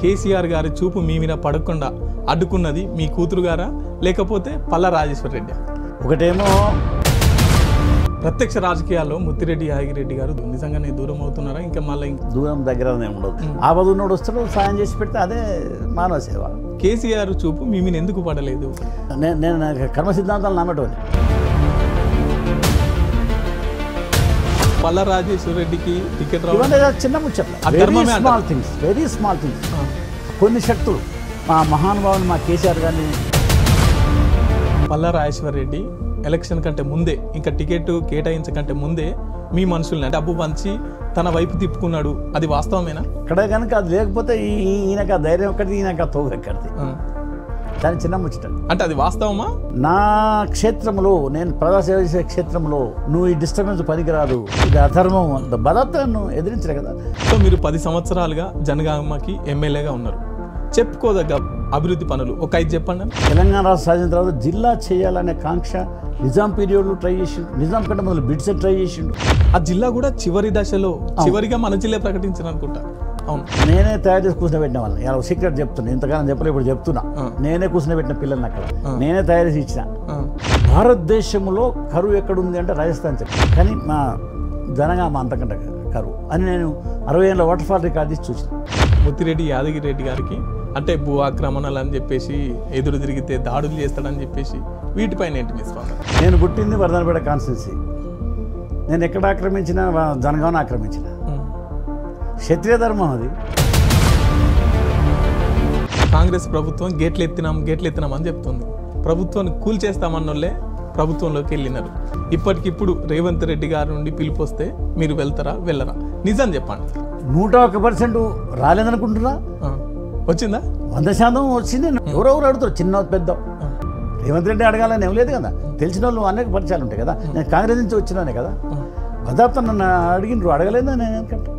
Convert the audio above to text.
కేసీఆర్ గారి చూపు మీ మీద పడకుండా అడ్డుకున్నది మీ కూతురు గారా లేకపోతే పల్లా రాజేశ్వర రెడ్డి? ఒకటేమో ప్రత్యక్ష రాజకీయాల్లో ముత్తిరెడ్డి యాగిరెడ్డి గారు నిజంగానే దూరం అవుతున్నారా? ఇంకా మళ్ళీ దూరం దగ్గరనే ఉండదు. ఆపదున్నోడు వస్తాడు, సాయం చేసి పెడితే అదే మానవ సేవ. కేసీఆర్ చూపు మీ మీద ఎందుకు పడలేదు? నేను కర్మ సిద్ధాంతాలు నమ్మటోని. పల్లా రాజేశ్వర రెడ్డికి టికెట్ ఇవన్నీ చిన్న ముచ్చట్లు, వెరీ స్మాల్ థింగ్స్. కొన్ని శక్తులు మా మహానుభావుని మా కేసీఆర్ గారిని పల్లా రాజేశ్వర రెడ్డి ఎలక్షన్ కంటే ముందే, ఇంకా టికెట్ కేటాయించకంటే ముందే మీ మనుషుల్ని డబ్బు పంచి తన వైపు తిప్పుకున్నాడు, అది వాస్తవమేనా? ఇక్కడ కనుక అది లేకపోతే ఈయనక ధైర్యం ఎక్కడిది, ఈయనక తోగు ఎక్కడిది, దాని చిన్న ముచ్చట. అంటే అది వాస్తవమా? నా క్షేత్రంలో, నేను ప్రజాసేవ చేసే క్షేత్రంలో నువ్వు ఈ డిస్టర్బెన్స్ పనికిరాదు, ఇది అధర్మం, బలత్వాన్ని ఎదిరించలే కదా. సో మీరు 10 సంవత్సరాలుగా జనగామకి ఎమ్మెల్యేగా ఉన్నారు. చెప్పుకోదగ్గ అభివృద్ధి పనులు ఒక 5 చెప్పండి. తెలంగాణ రాష్ట్ర సాధించిన తర్వాత జిల్లా చేయాలనే కాంక్ష నిజాం పీరియడ్లో ట్రై చేసిండు, నిజాం కంటే మొదలు బిడ్స్ ట్రై చేసిండు. ఆ జిల్లా కూడా చివరి దశలో చివరిగా మన జిల్లా ప్రకటించిన అనుకుంటా. అవును, నేనే తయారు చేసి కూర్చోబెట్టిన వాళ్ళని. ఇలా సీక్రెట్ చెప్తున్నా, ఇంతకాలం చెప్పలే, ఇప్పుడు చెప్తున్నా. నేనే కూర్చోబెట్టిన పిల్లల్ని అక్కడ నేనే తయారు చేసి ఇచ్చిన. భారతదేశంలో కరువు ఎక్కడుంది అంటే రాజస్థాన్ చెప్పి, కానీ మా జనగామ అంతకంటే కరువు అని నేను 60 ఏళ్ళ వాటర్ఫాల్ రికార్డ్ తీసి చూసిన. ముత్తిరెడ్డి యాదగిరెడ్డి గారికి అంటే భూ ఆక్రమణలు అని చెప్పేసి, ఎదురు తిరిగితే దాడులు చేస్తాడని చెప్పేసి, వీటిపైన ఏంటి మీ స్పందన? నేను పుట్టింది వర్ధనపేట కాన్స్టిట్యున్సీ. నేను ఎక్కడ ఆక్రమించిన, జనగామను ఆక్రమించిన. క్షత్రియ ధర్మం అది. కాంగ్రెస్ ప్రభుత్వం గేట్లు ఎత్తినాం అని చెప్తుంది. ప్రభుత్వాన్ని కూల్చేస్తామన్నోళ్ళే ప్రభుత్వంలోకి వెళ్ళినారు. ఇప్పటికిప్పుడు రేవంత్ రెడ్డి గారి నుండి పిలుపు వస్తే మీరు వెళ్తారా వెళ్ళరా? నిజం చెప్పండి. 101% రాలేదనుకుంటున్నా. వచ్చిందా? 100% వచ్చింది. ఎవరెవరు అడుగుతారు, చిన్న పెద్ద. రేవంత్ రెడ్డి అడగాలని ఏం లేదు కదా. తెలిసిన వాళ్ళు అనేక పరిచయాలు ఉంటాయి కదా. నేను కాంగ్రెస్ నుంచి వచ్చినానే కదా. దాదాపు నన్ను అడిగినరు, అడగలేదా నేను ఎందుకంటే